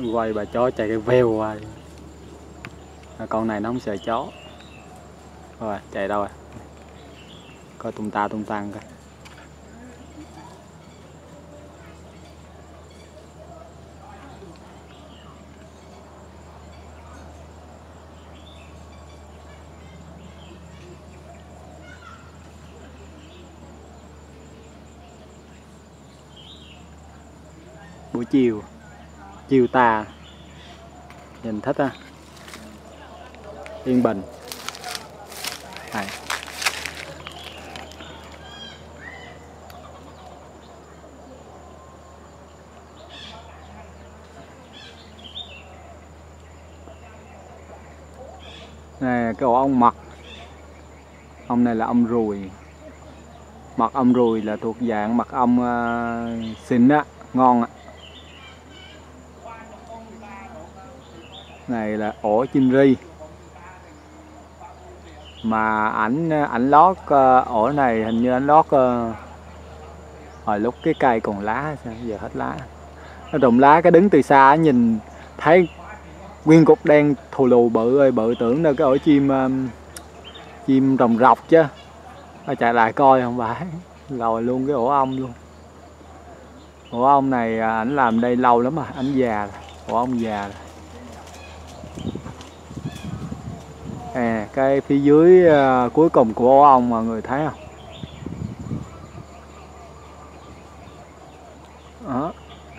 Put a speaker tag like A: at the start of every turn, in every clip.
A: quay bà chó chạy cái veo qua. Con này nó không sợ chó. Rồi chạy đâu rồi? Coi tung tăng coi. Buổi chiều tà, nhìn thích ha, yên bình. Này. Này cái ổ ong mật. Ong này là ong ruồi. Mật ong ruồi là thuộc dạng mật ong xịn á, ngon á. Này là ổ chim ri. Mà ảnh lót ổ này hình như ảnh lót hồi lúc cái cây còn lá sao giờ hết lá. Nó rụng lá, cái đứng từ xa nhìn thấy nguyên cục đen thù lù bự ơi bự, tưởng đâu cái ổ chim rồng rọc chứ. Nó chạy lại coi không phải, lòi luôn cái ổ ong luôn. Ổ ong này ảnh làm đây lâu lắm rồi, ảnh già rồi. Ổ ong già rồi. Cái phía dưới cuối cùng của ổ ong mọi người thấy không? Đó.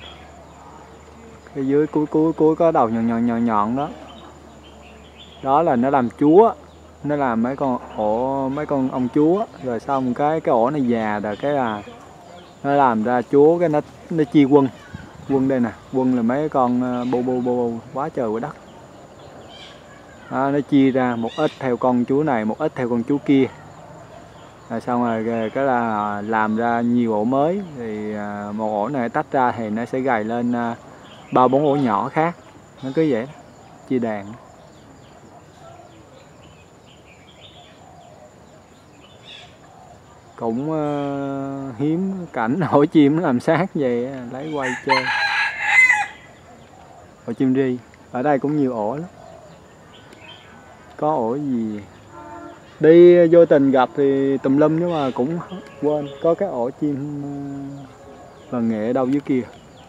A: Cái dưới cuối có đầu nhọn đó. Đó là nó làm chúa. Nó làm mấy con ong chúa. Rồi xong cái ổ này già rồi cái là nó làm ra chúa, cái nó chia quân. Quân đây nè, quân là mấy con bô quá trời quá đất. Đó, nó chia ra một ít theo con chú này, một ít theo con chú kia. Rồi xong rồi cái là làm ra nhiều ổ mới. Thì một ổ này tách ra thì nó sẽ gầy lên 3-4 ổ nhỏ khác. Nó cứ vậy đó, chia đàn. Cũng hiếm cảnh ổ chim nó làm sát vậy, lấy quay chơi. Ổ chim ri. Ở đây cũng nhiều ổ lắm. Có ổ gì đi vô tình gặp thì tùm lum, nhưng mà cũng quên. Có cái ổ chim vàng nghệ ở đâu dưới kia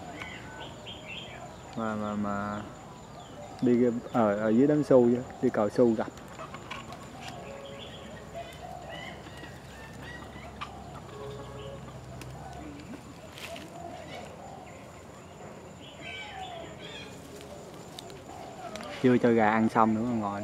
A: mà đi ở dưới đám su chứ, đi cào su gặp. Chưa cho gà ăn xong nữa mà ngồi.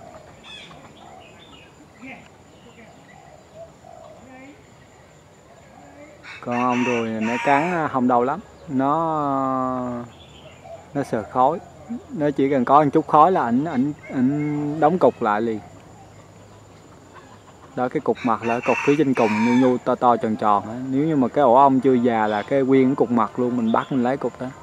A: Con ong ruồi nó cắn không đau lắm, nó sợ khói. Nó chỉ cần có một chút khói là ảnh đóng cục lại liền. Đó, cái cục mặt là cục phía trên cùng nhu to tròn tròn đó. Nếu như mà cái ổ ong chưa già là cái nguyên cục mặt luôn, mình bắt mình lấy cục đó.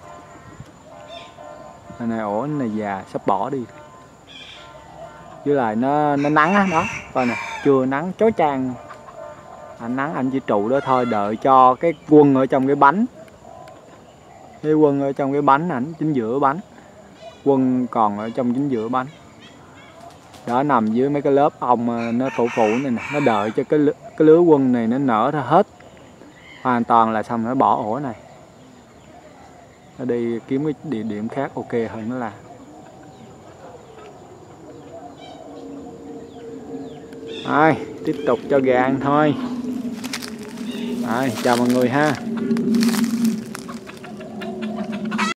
A: Này ổ này già sắp bỏ đi. Với lại nó nắng á, đó coi nè, chưa nắng chói chang. Anh nắng anh chỉ trụ đó thôi, đợi cho cái quân ở trong cái bánh. Cái quân ở trong cái bánh, ảnh chính giữa bánh. Quân còn ở trong chính giữa bánh. Đó, nằm dưới mấy cái lớp ong nó phủ này nè, nó đợi cho cái lứa quân này nó nở ra hết hoàn toàn là xong nó bỏ ổ này. Nó đi kiếm cái địa điểm khác ok hơn nó làm. Rồi, tiếp tục cho gà ăn thôi. Rồi, chào mọi người ha.